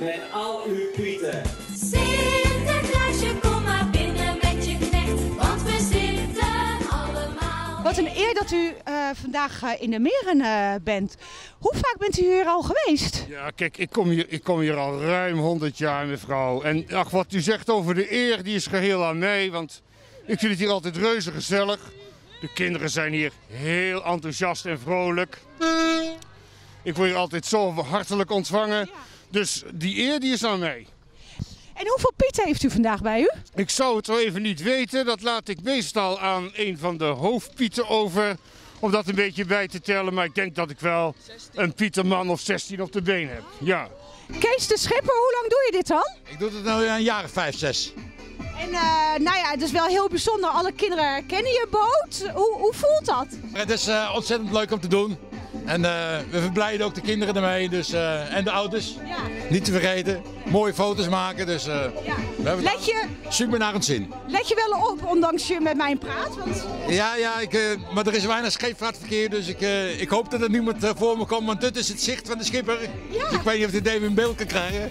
met al uw pieten. Sinterklaasje, kom maar binnen met je knecht, want we zitten allemaal. Wat een eer dat u vandaag in de Meren bent. Hoe vaak bent u hier al geweest? Ja, kijk, ik kom hier al ruim 100 jaar, mevrouw. En ach, wat u zegt over de eer, die is geheel aan mij, want ik vind het hier altijd reuze gezellig. De kinderen zijn hier heel enthousiast en vrolijk. Ik word hier altijd zo hartelijk ontvangen. Dus die eer die is aan mij. En hoeveel pieten heeft u vandaag bij u? Ik zou het zo even niet weten. Dat laat ik meestal aan een van de hoofdpieten over. Om dat een beetje bij te tellen. Maar ik denk dat ik wel een pieterman of 16 op de been heb. Ja. Kees de Schipper, hoe lang doe je dit al? Ik doe het nu een jaar of 5, 6. En nou ja, het is wel heel bijzonder. Alle kinderen kennen je boot. Hoe voelt dat? Het is ontzettend leuk om te doen. En we verblijden ook de kinderen ermee dus, en de ouders. Ja. Niet te vergeten. Mooie foto's maken. Dus we hebben super naar het zin. Let je wel op, ondanks je met mij praat? Want... Ja, maar er is weinig scheepvaartverkeer. Dus ik hoop dat er niemand voor me komt. Want dit is het zicht van de schipper. Ja. Dus ik weet niet of dit even in beeld kan krijgen.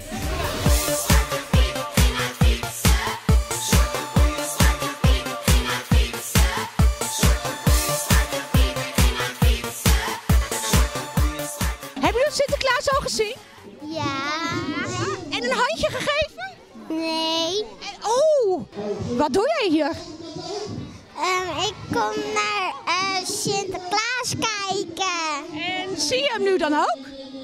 Hebben jullie Sinterklaas al gezien? Ja. En een handje gegeven? Nee. Wat doe jij hier? Ik kom naar Sinterklaas kijken. En zie je hem nu dan ook?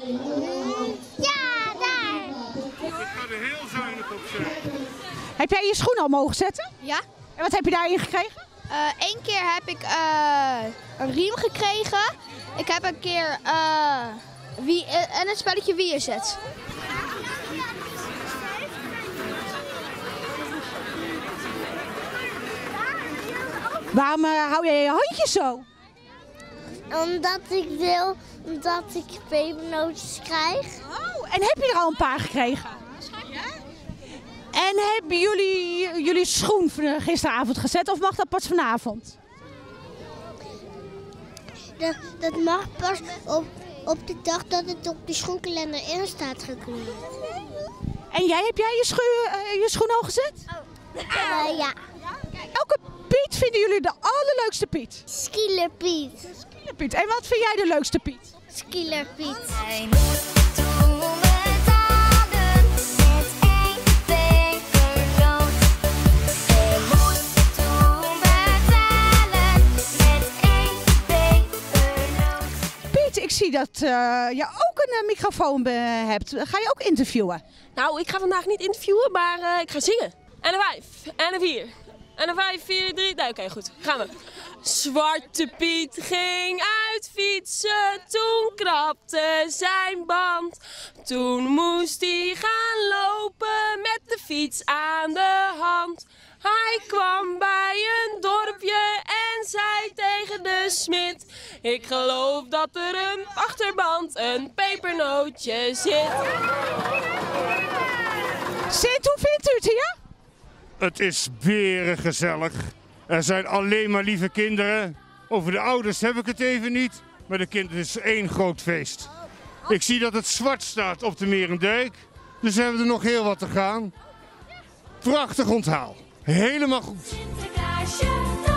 Ja, daar. Ik ga er heel zuinig op zijn. Heb jij je schoen al mogen zetten? Ja. En wat heb je daarin gekregen? Eén keer heb ik een riem gekregen. Ik heb een keer en het spelletje wie is het. Waarom hou jij je handje zo? Omdat ik pepernootjes krijg. Oh, en heb je er al een paar gekregen? Ja. En hebben jullie jullie schoen gisteravond gezet of mag dat pas vanavond? Dat mag pas op de dag dat het op de schoenkalender in staat gekleurd. En heb jij je schoen al gezet? Ja. Welke Piet vinden jullie de allerleukste Piet? Skieler Piet. Piet. En wat vind jij de leukste Piet? Skieler Piet. Ik zie dat je ook een microfoon hebt. Ga je ook interviewen? Nou, ik ga vandaag niet interviewen, maar ik ga zingen. En een 5, en een 4, en een 5, 4, 3. Nou, oké, goed. Gaan we. Zwarte Piet ging uit fietsen, toen krapte zijn band. Toen moest hij gaan lopen met de fiets aan de hand. Hij kwam bij een dorpje en zei tegen de smid: ik geloof dat er een achterband een pepernootje zit. Sint, hoe vindt u het hier? Het is berengezellig. Er zijn alleen maar lieve kinderen. Over de ouders heb ik het even niet. Maar de kinderen is één groot feest. Ik zie dat het zwart staat op de Merendijk. Dus we hebben er nog heel wat te gaan. Prachtig onthaal. Helemaal goed. Sinterklaasje.